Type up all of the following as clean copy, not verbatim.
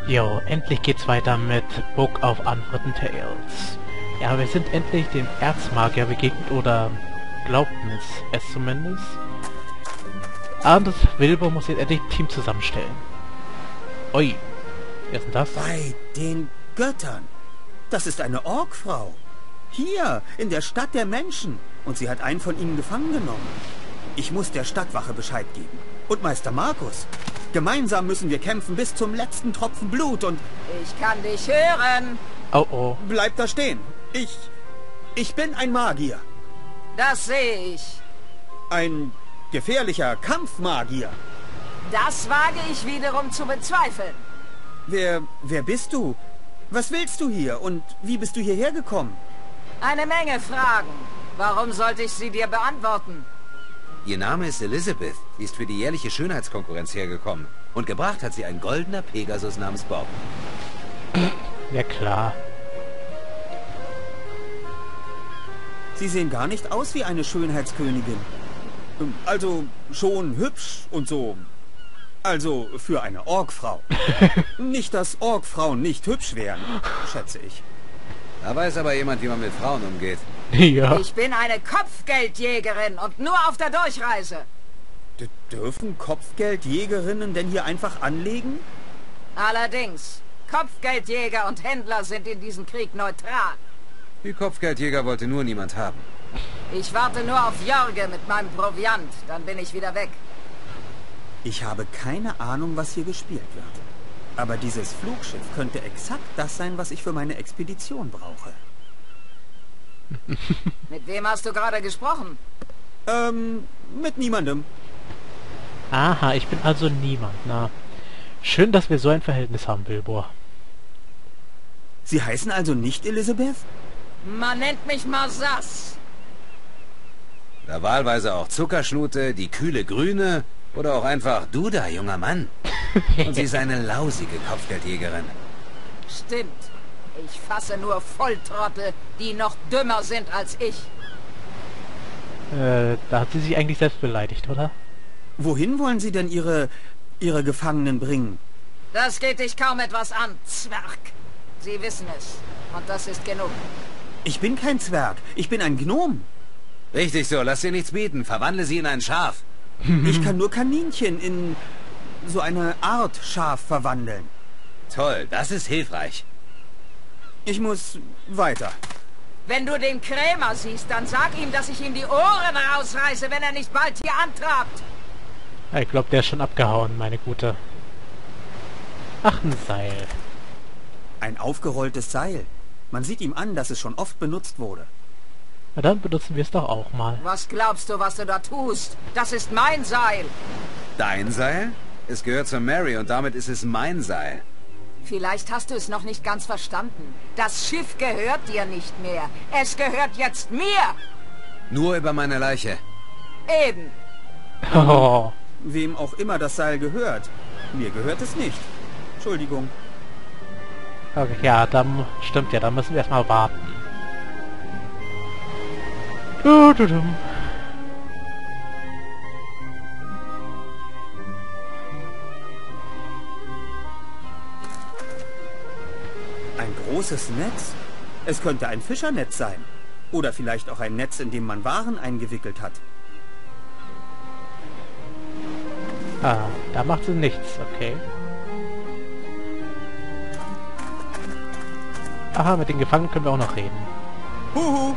Jo, endlich geht's weiter mit Book of Unwritten Tales. Ja, wir sind endlich dem Erzmagier begegnet, oder glaubten es zumindest. Und Wilbur muss jetzt endlich ein Team zusammenstellen. Ui, wer ist denn das? Bei den Göttern. Das ist eine Orkfrau. Hier, in der Stadt der Menschen. Und sie hat einen von ihnen gefangen genommen. Ich muss der Stadtwache Bescheid geben. Und Meister Markus. Gemeinsam müssen wir kämpfen bis zum letzten Tropfen Blut und... Ich kann dich hören. Oh oh. Bleib da stehen. Ich bin ein Magier. Das sehe ich. Ein gefährlicher Kampfmagier. Das wage ich wiederum zu bezweifeln. Wer bist du? Was willst du hier? Und wie bist du hierher gekommen? Eine Menge Fragen. Warum sollte ich sie dir beantworten? Ihr Name ist Elizabeth. Sie ist für die jährliche Schönheitskonkurrenz hergekommen. Und gebracht hat sie ein goldener Pegasus namens Bob. Ja klar. Sie sehen gar nicht aus wie eine Schönheitskönigin. Also schon hübsch und so. Also für eine Orkfrau. Nicht, dass Orkfrauen nicht hübsch wären, schätze ich. Da weiß aber jemand, wie man mit Frauen umgeht. Ja. Ich bin eine Kopfgeldjägerin und nur auf der Durchreise. Dürfen Kopfgeldjägerinnen denn hier einfach anlegen? Allerdings, Kopfgeldjäger und Händler sind in diesem Krieg neutral. Die Kopfgeldjäger wollte nur niemand haben. Ich warte nur auf Jorge mit meinem Proviant, dann bin ich wieder weg. Ich habe keine Ahnung, was hier gespielt wird. Aber dieses Flugschiff könnte exakt das sein, was ich für meine Expedition brauche. Mit wem hast du gerade gesprochen? Mit niemandem. Aha, ich bin also niemand. Na, schön, dass wir so ein Verhältnis haben, Wilbur. Sie heißen also nicht Elizabeth? Man nennt mich Marsas. Da wahlweise auch Zuckerschnute, die kühle Grüne oder auch einfach du da, junger Mann. Und sie ist eine lausige Kopfgeldjägerin. Stimmt. Ich fasse nur Volltrottel, die noch dümmer sind als ich. Da hat sie sich eigentlich selbst beleidigt, oder? Wohin wollen Sie denn Ihre Gefangenen bringen? Das geht dich kaum etwas an, Zwerg. Sie wissen es. Und das ist genug. Ich bin kein Zwerg. Ich bin ein Gnom. Richtig so, lass dir nichts bieten. Verwandle sie in ein Schaf. Ich kann nur Kaninchen in so eine Art Schaf verwandeln. Toll, das ist hilfreich. Ich muss weiter. Wenn du den Krämer siehst, dann sag ihm, dass ich ihm die Ohren rausreiße, wenn er nicht bald hier antrabt. Ich glaube, der ist schon abgehauen, meine Gute. Ach, ein Seil. Ein aufgerolltes Seil. Man sieht ihm an, dass es schon oft benutzt wurde. Na dann benutzen wir es doch auch mal. Was glaubst du, was du da tust? Das ist mein Seil. Dein Seil? Es gehört zu Mary und damit ist es mein Seil. Vielleicht hast du es noch nicht ganz verstanden. Das Schiff gehört dir nicht mehr. Es gehört jetzt mir. Nur über meine Leiche. Eben. Oh. Wem auch immer das Seil gehört. Mir gehört es nicht. Entschuldigung. Okay, ja, dann stimmt ja, dann müssen wir erstmal warten. Du. Ein großes Netz? Es könnte ein Fischernetz sein. Oder vielleicht auch ein Netz, in dem man Waren eingewickelt hat. Ah, da macht sie nichts, okay. Aha, mit den Gefangenen können wir auch noch reden. Huhu!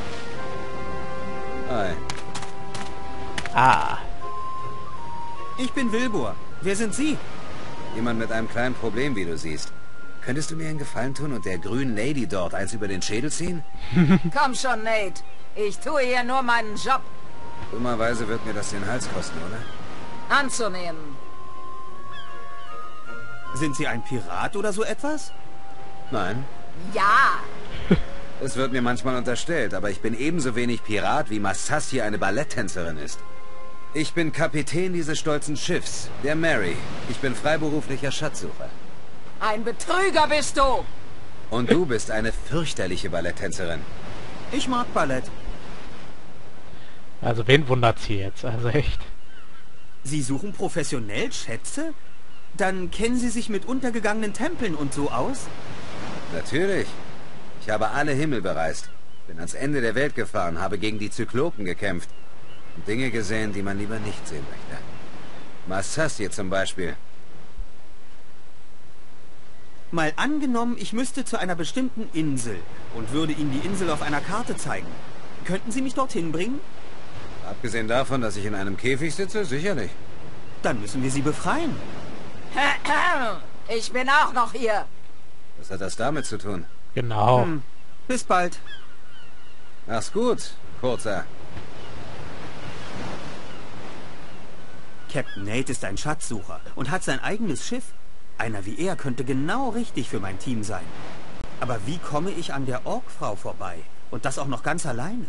Hi. Ah, Ich bin Wilbur. Wer sind Sie? Jemand mit einem kleinen Problem, wie du siehst. Könntest du mir einen Gefallen tun und der grünen Lady dort eins über den Schädel ziehen? Komm schon, Nate. Ich tue hier nur meinen Job. Dummerweise wird mir das den Hals kosten, oder? Anzunehmen. Sind Sie ein Pirat oder so etwas? Nein. Ja. Es wird mir manchmal unterstellt, aber ich bin ebenso wenig Pirat, wie Massas hier eine Balletttänzerin ist. Ich bin Kapitän dieses stolzen Schiffs, der Mary. Ich bin freiberuflicher Schatzsucher. Ein Betrüger bist du. Und du bist eine fürchterliche Balletttänzerin. Ich mag Ballett. also wen wundert's hier jetzt? Also echt. Sie suchen professionell Schätze? Dann kennen Sie sich mit untergegangenen Tempeln und so aus? Natürlich. Ich habe alle Himmel bereist. Bin ans Ende der Welt gefahren, habe gegen die Zyklopen gekämpft. Und Dinge gesehen, die man lieber nicht sehen möchte. Massassir zum Beispiel. Mal angenommen, ich müsste zu einer bestimmten Insel und würde Ihnen die Insel auf einer Karte zeigen. Könnten Sie mich dorthin bringen? Abgesehen davon, dass ich in einem Käfig sitze, sicherlich. Dann müssen wir Sie befreien. Ich bin auch noch hier. Was hat das damit zu tun? Genau. Bis bald. Mach's gut, Kurzer. Captain Nate ist ein Schatzsucher und hat sein eigenes Schiff. Einer wie er könnte genau richtig für mein Team sein. Aber wie komme ich an der Orkfrau vorbei? Und das auch noch ganz alleine?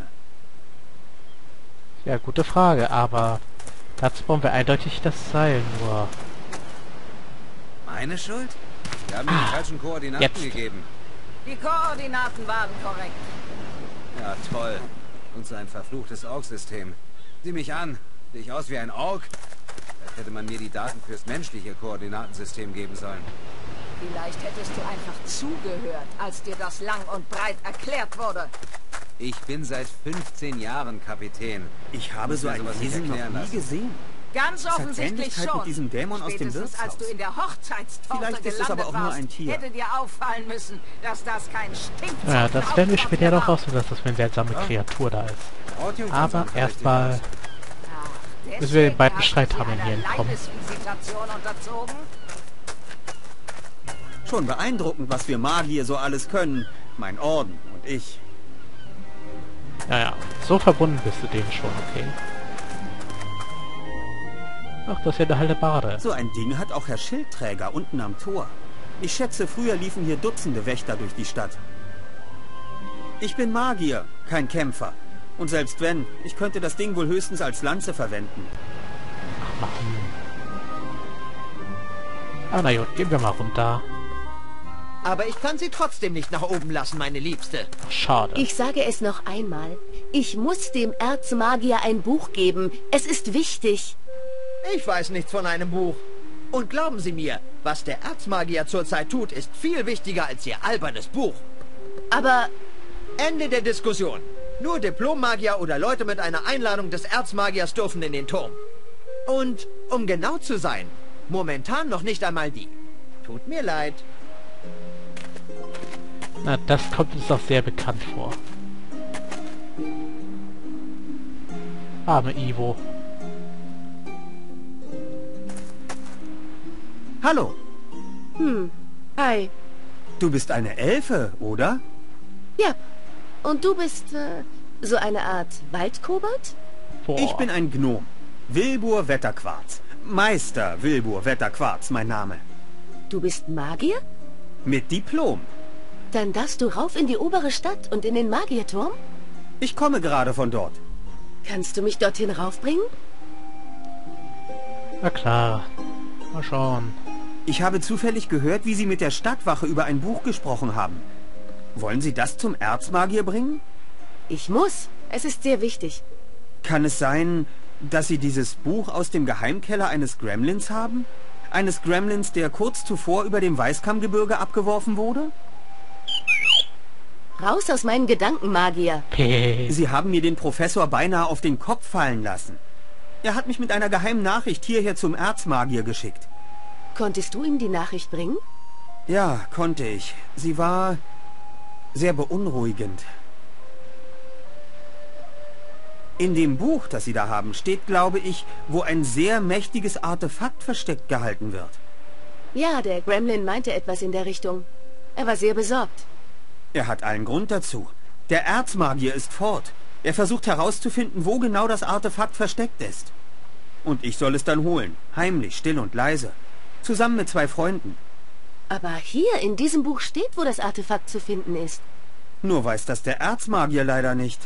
Ja, gute Frage, aber dazu brauchen wir eindeutig das Seil nur. Meine Schuld? Wir haben mir die falschen Koordinaten jetzt. gegeben. Die Koordinaten waren korrekt. Ja, toll. Und so ein verfluchtes Ork-System. Sieh mich an. Sehe ich aus wie ein Ork? Vielleicht hätte man mir die Daten fürs menschliche Koordinatensystem geben sollen. Vielleicht hättest du einfach zugehört, als dir das lang und breit erklärt wurde. Ich bin seit 15 Jahren Kapitän. Ich habe Muss so mir ein sowas nicht Wesen noch erklären nie lassen. gesehen. Ganz hat offensichtlich Ähnlichkeit schon. mit diesem Dämon aus dem Spätestens als du Wirtshaus. in der Hochzeitstorte Vielleicht ist es gelandet aber auch nur warst, ein Tier. hätte dir auffallen müssen, dass das kein Stinkzeug Ja, das werden wir später ja noch rausfinden, dass das für eine seltsame Kreatur da ist. Aber erstmal müssen wir den beiden Streithammern hier entkommen. Unterzogen? Schon beeindruckend, was wir Magier so alles können. Mein Orden und ich. Naja, so verbunden bist du denen schon, okay. Ach, das ist ja eine Hallebarde. So ein Ding hat auch Herr Schildträger unten am Tor. Ich schätze, früher liefen hier Dutzende Wächter durch die Stadt. Ich bin Magier, kein Kämpfer. Und selbst wenn, ich könnte das Ding wohl höchstens als Lanze verwenden. Ah, na gut, gehen wir mal runter. Aber ich kann sie trotzdem nicht nach oben lassen, meine Liebste. Schade. Ich sage es noch einmal. Ich muss dem Erzmagier ein Buch geben. Es ist wichtig. Ich weiß nichts von einem Buch. Und glauben Sie mir, was der Erzmagier zurzeit tut, ist viel wichtiger als Ihr albernes Buch. Aber Ende der Diskussion. Nur Diplommagier oder Leute mit einer Einladung des Erzmagiers dürfen in den Turm. Und, um genau zu sein, momentan noch nicht einmal die. Tut mir leid. Na, das kommt uns doch sehr bekannt vor. Arme Ivo. Hallo, hi. du bist eine Elfe, oder? Ja. Und du bist so eine Art Waldkobold? Boah. Ich bin ein Gnom. Wilbur Wetterquarz. Meister Wilbur Wetterquarz, mein Name. Du bist Magier? Mit Diplom. Dann darfst du rauf in die obere Stadt und in den Magierturm? Ich komme gerade von dort. Kannst du mich dorthin raufbringen? Na klar. Mal schauen. Ich habe zufällig gehört, wie Sie mit der Stadtwache über ein Buch gesprochen haben. Wollen Sie das zum Erzmagier bringen? Ich muss. Es ist sehr wichtig. Kann es sein, dass Sie dieses Buch aus dem Geheimkeller eines Gremlins haben? Eines Gremlins, der kurz zuvor über dem Weißkammgebirge abgeworfen wurde? Raus aus meinen Gedanken, Magier. Sie haben mir den Professor beinahe auf den Kopf fallen lassen. Er hat mich mit einer geheimen Nachricht hierher zum Erzmagier geschickt. Konntest du ihm die Nachricht bringen? Ja, konnte ich. Sie war sehr beunruhigend. In dem Buch, das Sie da haben, steht, glaube ich, wo ein sehr mächtiges Artefakt versteckt gehalten wird. Ja, der Gremlin meinte etwas in der Richtung. Er war sehr besorgt. Er hat allen Grund dazu. Der Erzmagier ist fort. Er versucht herauszufinden, wo genau das Artefakt versteckt ist. Und ich soll es dann holen. Heimlich, still und leise. Zusammen mit 2 Freunden. Aber hier in diesem Buch steht, wo das Artefakt zu finden ist. Nur weiß das der Erzmagier leider nicht.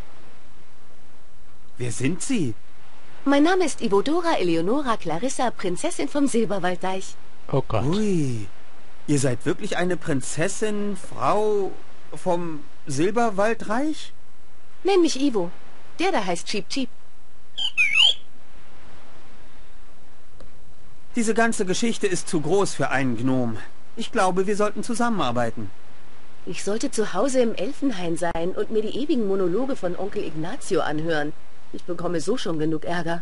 Wer sind Sie? Mein Name ist Ivodora Eleonora Clarissa, Prinzessin vom Silberwalddeich. Oh Gott. Ui, ihr seid wirklich eine Prinzessin, Frau vom Silberwaldreich? Nenn mich Ivo. Der da heißt Cheep Cheep. Diese ganze Geschichte ist zu groß für einen Gnom. Ich glaube, wir sollten zusammenarbeiten. Ich sollte zu Hause im Elfenhain sein und mir die ewigen Monologe von Onkel Ignacio anhören. Ich bekomme so schon genug Ärger.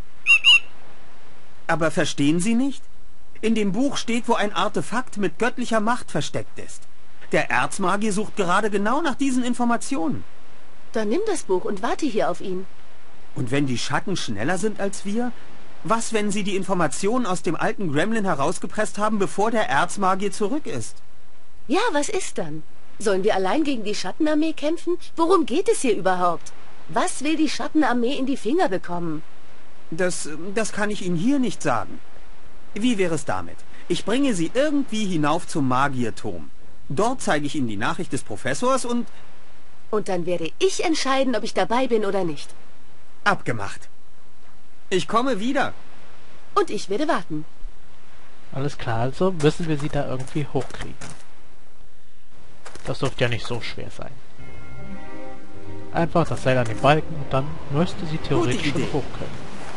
Aber verstehen Sie nicht? In dem Buch steht, wo ein Artefakt mit göttlicher Macht versteckt ist. Der Erzmagier sucht gerade genau nach diesen Informationen. Dann nimm das Buch und warte hier auf ihn. Und wenn die Schatten schneller sind als wir? Was, wenn sie die Informationen aus dem alten Gremlin herausgepresst haben, bevor der Erzmagier zurück ist? Ja, was ist dann? Sollen wir allein gegen die Schattenarmee kämpfen? Worum geht es hier überhaupt? Was will die Schattenarmee in die Finger bekommen? Das kann ich Ihnen hier nicht sagen. Wie wäre es damit? Ich bringe Sie irgendwie hinauf zum Magierturm. Dort zeige ich Ihnen die Nachricht des Professors und... Und dann werde ich entscheiden, ob ich dabei bin oder nicht. Abgemacht. Ich komme wieder. Und ich werde warten. Alles klar, also müssen wir sie da irgendwie hochkriegen. Das dürfte ja nicht so schwer sein. Einfach das Seil an den Balken und dann müsste sie theoretisch schon hoch können.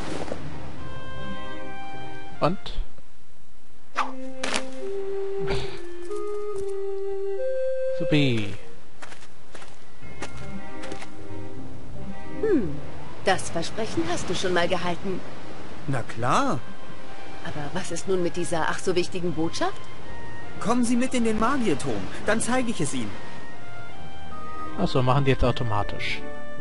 Und? Supi. Das Versprechen hast du schon mal gehalten. Na klar. Aber was ist nun mit dieser ach so wichtigen Botschaft? Kommen Sie mit in den Magierturm, dann zeige ich es Ihnen. Achso, machen die jetzt automatisch.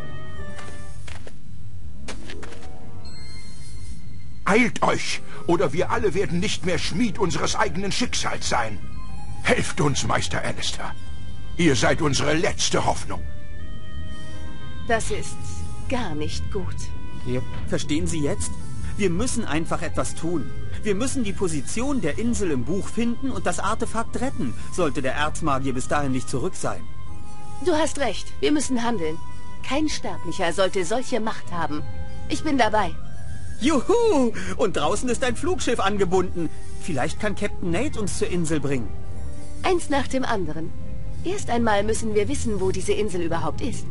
Eilt euch, oder wir alle werden nicht mehr Schmied unseres eigenen Schicksals sein. Helft uns, Meister Alistair. Ihr seid unsere letzte Hoffnung. Das ist gar nicht gut. Yep. Verstehen Sie jetzt? Wir müssen einfach etwas tun. Wir müssen die Position der Insel im Buch finden und das Artefakt retten, sollte der Erzmagier bis dahin nicht zurück sein. Du hast recht, wir müssen handeln. Kein Sterblicher sollte solche Macht haben. Ich bin dabei. Juhu! Und draußen ist ein Flugschiff angebunden. Vielleicht kann Captain Nate uns zur Insel bringen. Eins nach dem anderen. Erst einmal müssen wir wissen, wo diese Insel überhaupt ist.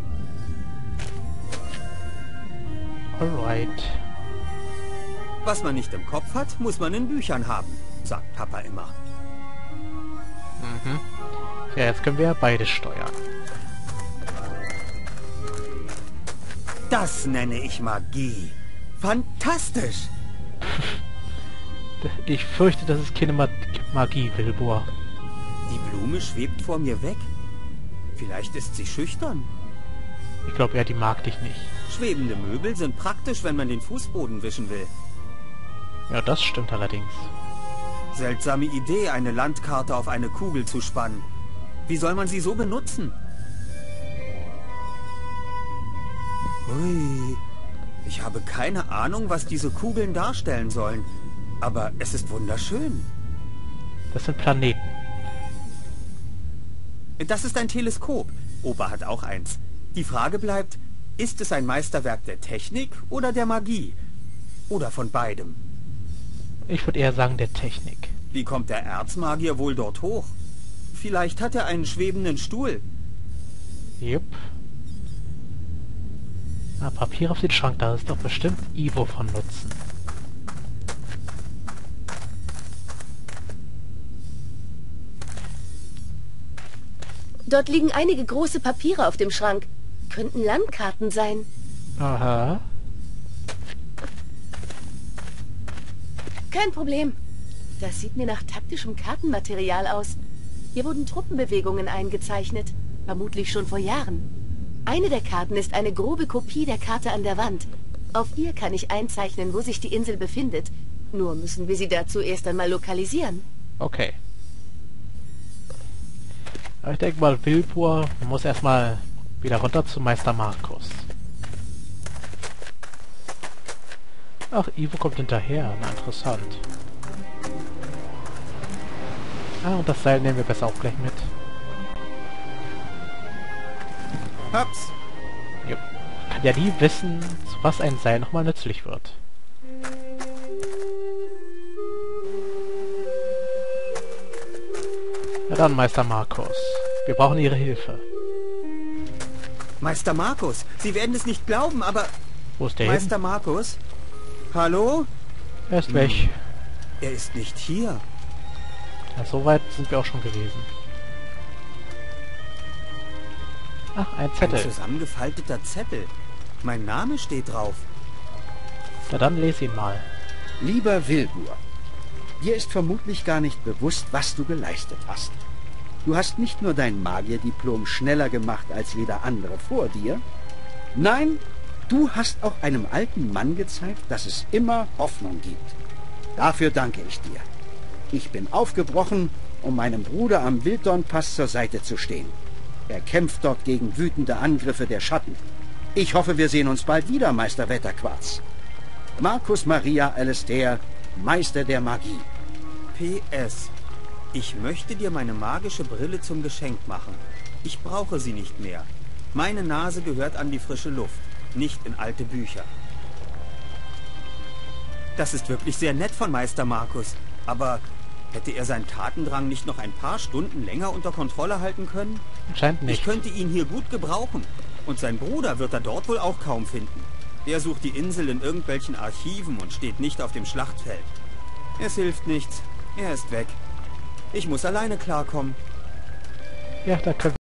Alright. Was man nicht im Kopf hat, muss man in Büchern haben, sagt Papa immer. Mhm. Ja, jetzt können wir ja beide steuern. Das nenne ich Magie. Fantastisch! Ich fürchte, das ist keine Magie, Wilbur. Die Blume schwebt vor mir weg. Vielleicht ist sie schüchtern. Ich glaube, ja, die mag dich nicht. Schwebende Möbel sind praktisch, wenn man den Fußboden wischen will. Ja, das stimmt allerdings. Seltsame Idee, eine Landkarte auf eine Kugel zu spannen. Wie soll man sie so benutzen? Ui, ich habe keine Ahnung, was diese Kugeln darstellen sollen. Aber es ist wunderschön. Das sind Planeten. Das ist ein Teleskop. Opa hat auch eins. Die Frage bleibt, ist es ein Meisterwerk der Technik oder der Magie? Oder von beidem? Ich würde eher sagen, der Technik. Wie kommt der Erzmagier wohl dort hoch? Vielleicht hat er einen schwebenden Stuhl. Jupp. Ah, Papier auf den Schrank, da ist doch bestimmt Ivo von Nutzen. Dort liegen einige große Papiere auf dem Schrank. Könnten Landkarten sein. Aha. Kein Problem. Das sieht mir nach taktischem Kartenmaterial aus. Hier wurden Truppenbewegungen eingezeichnet. Vermutlich schon vor Jahren. Eine der Karten ist eine grobe Kopie der Karte an der Wand. Auf ihr kann ich einzeichnen, wo sich die Insel befindet. Nur müssen wir sie dazu erst einmal lokalisieren. Okay. Aber ich denke mal, Wilbur muss erstmal wieder runter zu Meister Markus. Ach, Ivo kommt hinterher. Na, interessant. Ah, und das Seil nehmen wir besser auch gleich mit. Hab's. Jo. Kann ja nie wissen, zu was ein Seil nochmal nützlich wird. Ja dann, Meister Markus. Wir brauchen Ihre Hilfe. Meister Markus, Sie werden es nicht glauben, aber... Wo ist der Meister hin? Markus? Hallo? Er ist weg. Er ist nicht hier. Ja, so weit sind wir auch schon gewesen. Ach, ein Ein Zettel. zusammengefalteter Zettel. Mein Name steht drauf. Ja, dann lese ihn mal. Lieber Wilbur, dir ist vermutlich gar nicht bewusst, was du geleistet hast. Du hast nicht nur dein Magierdiplom schneller gemacht als jeder andere vor dir. Nein, du hast auch einem alten Mann gezeigt, dass es immer Hoffnung gibt. Dafür danke ich dir. Ich bin aufgebrochen, um meinem Bruder am Wilddornpass zur Seite zu stehen. Er kämpft dort gegen wütende Angriffe der Schatten. Ich hoffe, wir sehen uns bald wieder, Meister Wetterquarz. Marcus Maria Alastair, Meister der Magie. PS. Ich möchte dir meine magische Brille zum Geschenk machen. Ich brauche sie nicht mehr. Meine Nase gehört an die frische Luft, nicht in alte Bücher. Das ist wirklich sehr nett von Meister Markus. Aber hätte er seinen Tatendrang nicht noch ein paar Stunden länger unter Kontrolle halten können? Anscheinend nicht. Ich könnte ihn hier gut gebrauchen. Und sein Bruder wird er dort wohl auch kaum finden. Er sucht die Insel in irgendwelchen Archiven und steht nicht auf dem Schlachtfeld. Es hilft nichts. Er ist weg. Ich muss alleine klarkommen. Ja, da können